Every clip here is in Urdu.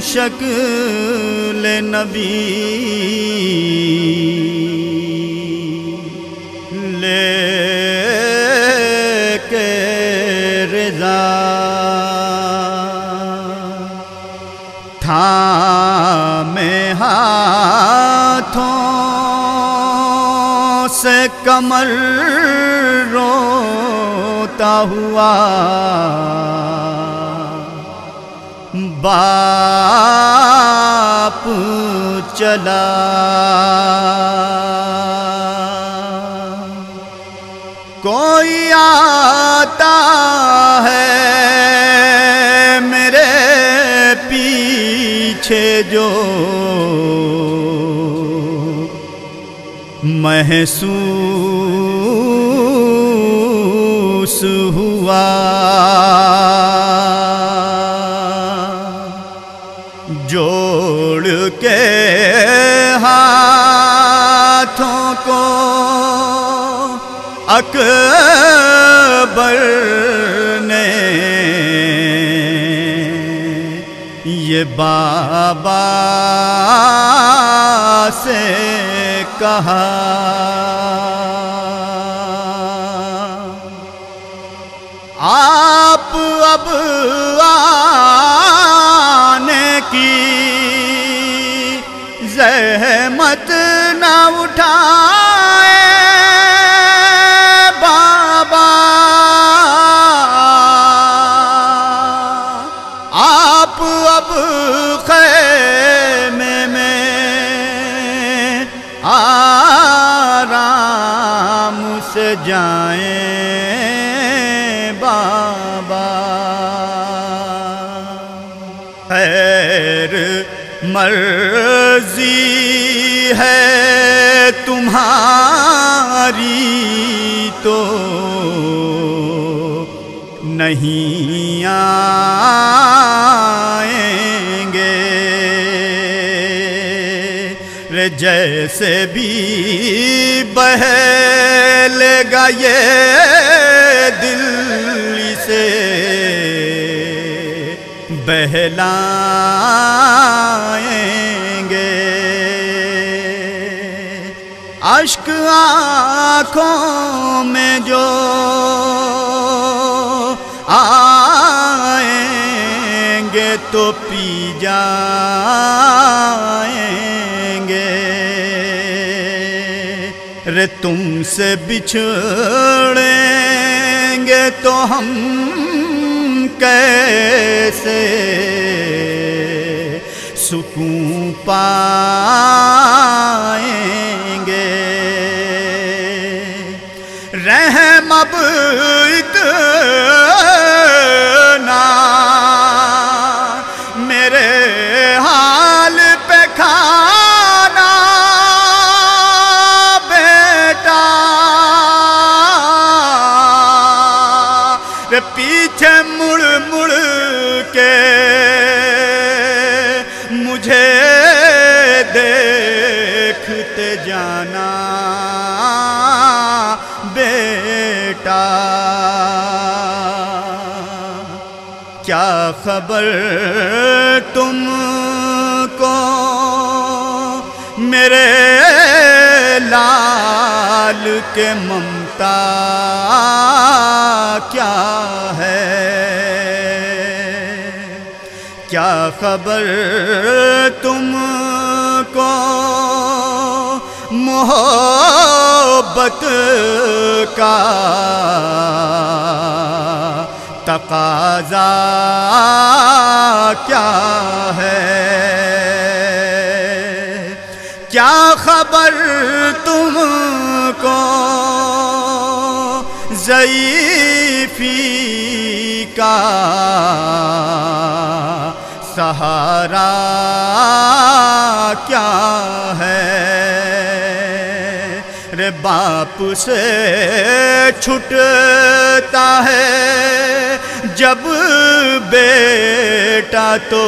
شکل نبی لے کے رضا تھامے ہاتھوں سے کمر روتا ہوا باپ چلا کوئی آتا ہے میرے پیچھے جو محسوس ہوا جوڑ کے ہاتھوں کو اکبر نے یہ بابا سے کہا آپ اب آنے کی زحمت نہ اٹھائے بابا آپ اب خیمے میں آرام سے جائیں بابا خیر مرضی ہے تمہاری تو نہیں آئیں گے جیسے بھی بہلے گا یہ دل سے بہلائیں گے اشک آنکھوں میں جو آئیں گے تو پی جائیں گے رے تم سے بچھڑیں گے تو ہم کیسے سکون پائیں گے رحم اب اتنا میرے حال پہ کھانا بیٹا پیچھے مڑ مڑ کے مجھے دیکھتے جانا بیٹا کیا خبر تم کو میرے لال کے ممتا کیا ہے کیا خبر تم کو محبت کا تقاضا کیا ہے کیا خبر تم کو ضعیفی کا سہارا کیا ہے رے باپ سے چھٹتا ہے جب بیٹا تو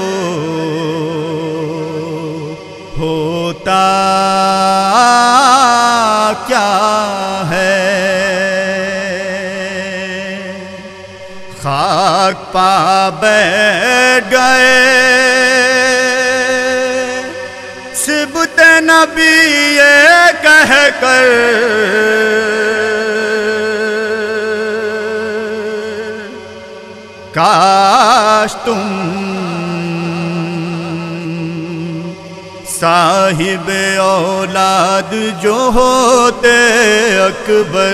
ہوتا کیا ہے خاک پا بیٹھ گئے صبت نبی یہ کہہ کر کاش تم صاحب اولاد جو ہوتے اکبر،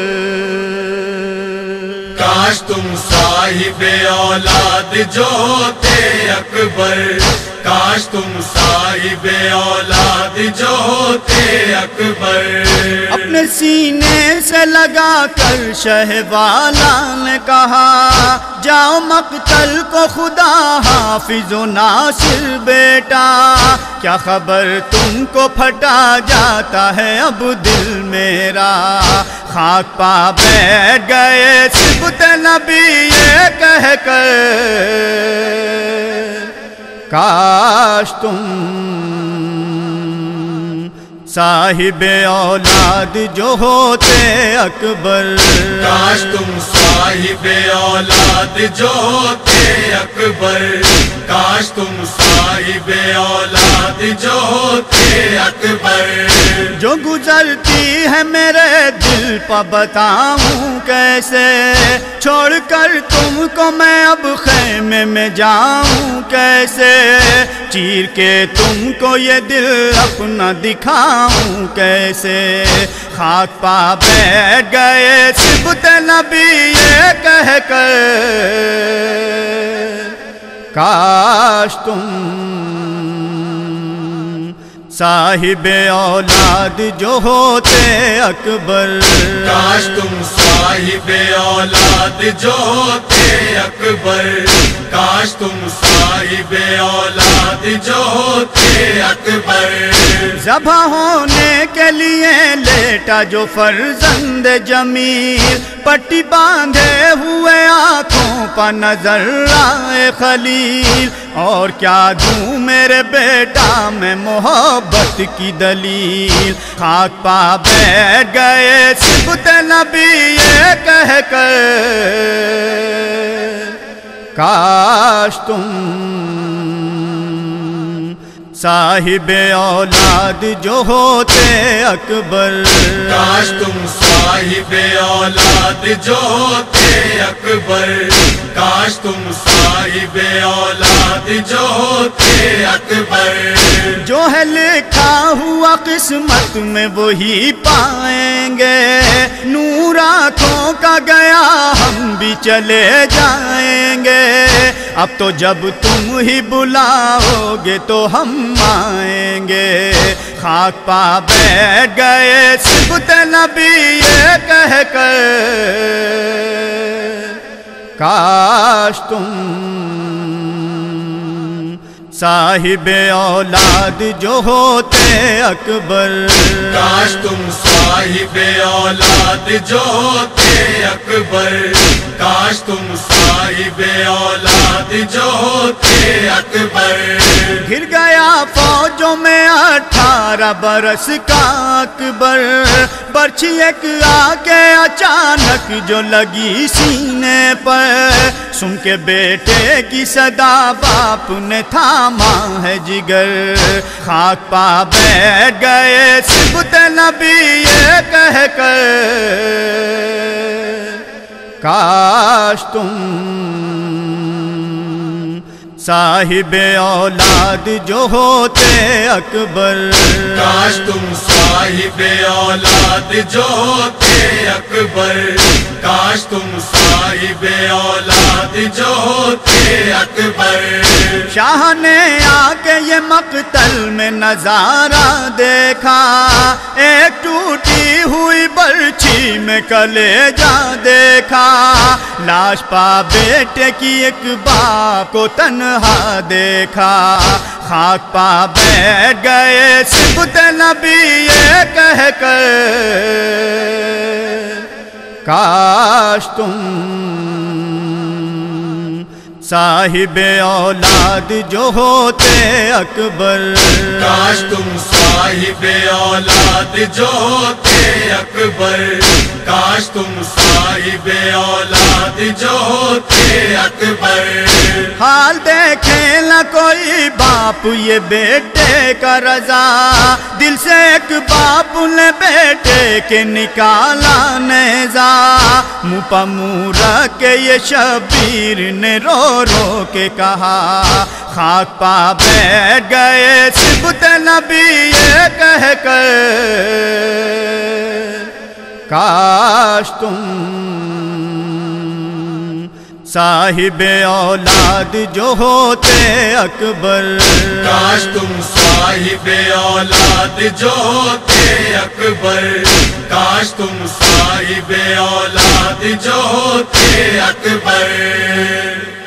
کاش تم صاحب اولاد جو ہوتے اکبر، کاش تم صاحب اولاد جو ہوتے اکبر۔ اپنے سینے سے لگا کر شہوالا نے کہا جاؤ مقتل کو خدا حافظ و ناصر بیٹا، کیا خبر تم کو پھٹا جاتا ہے اب دل میرا، خاک پا بیٹھ گئے صبت نبی یہ کہہ کر کاش تم صاحب اولاد جو ہوتے اکبر، کاش تم صاحب اولاد جو ہوتے اکبر، کاش تم صاحب اولاد جو ہوتے اکبر۔ جو گزرتی ہے میرے دل پہ بتاؤں کیسے، چھوڑ کر تم کو میں اب خیمے میں جاؤں کیسے، چیر کے تم کو یہ دل اپنا دکھاؤں کیسے، خاک پا بیٹھ گئے صبت نبی یہ کہہ کر کاش تم صاحب اولاد جو ہوتے اکبر، کاش تم صاحب اولاد جو ہوتے اکبر، کاش تم صاحب اولاد جو ہوتے اکبر۔ ذبح ہونے کے لیے لیٹا جو فرزند جمیل، پٹی باندھے ہوئے آنکھوں پر نظر آئے خلیل، اور کیا دوں میرے بیٹا میں محبت کی دلیل، خاک پا بیٹھ گئے صبت نبی یہ کہہ کر کاش تم صاحب اولاد جو ہوتے اکبر، کاش تم صاحب اولاد جو ہوتے اکبر، کاش تم صاحب اولاد جو ہوتے اکبر۔ جو ہے لکھا ہوا قسمت میں وہی پائیں گے، نور آنکھوں کا گیا ہم بھی چلے جائیں گے، اب تو جب تم ہی بلاؤ گے تو ہم آئیں گے، خاک پا بیٹھ گئے صبت نبی یہ کہہ کر کاش تم صاحب اولاد جو ہوتے اکبر، کاش تم صاحب اولاد جو ہوتے اکبر، کاش تم صاحب اولاد جو ہوتے اکبر۔ گر گیا فوجوں میں 18 برس کا اکبر، برچھی ایک آ کے اچانک جو لگی سینے پر، سن کے بیٹے کی صدا باپ نے تھاما ہے جگر، خاک پا بیٹھ گئے صبت نبی یہ کہہ کر کاش تم صاحب اولاد جو ہوتے اکبر، کاش تم صاحب اولاد جو ہوتے اکبر، کاش تم صاحب اولاد جو ہوتے اکبر۔ شاہ نے آ کے یہ مقتل میں نظارہ دیکھا، ایک ٹوٹی ہوئی برچھی میں کلیجہ دیکھا، لاش پا بیٹے کی ایک باپ کو تنہا دیکھا، خاک پا بیٹھ گئے صبت نبی یہ کہہ کر کاش تم صاحب اولاد جو ہوتے اکبر، کاش تم صاحب اولاد جو ہوتے اکبر، کاش تم صاحب اولاد جو ہوتے اکبر۔ حال دیکھے نہ کوئی باپ یہ بیٹے دے کر رضا، دل سے ایک باپ نے بیٹے کے نکالا نیزا، منہ پہ منہ رکھ کے یہ شبیر نے رو رو کے کہا، خاک پا بیٹھ گئے صبت نبی یہ کہہ کر، کاش تم صاحب اولاد جو ہوتے اکبر، کاش تم صاحب اولاد جو ہوتے اکبر، کاش تم صاحب اولاد جو ہوتے اکبر۔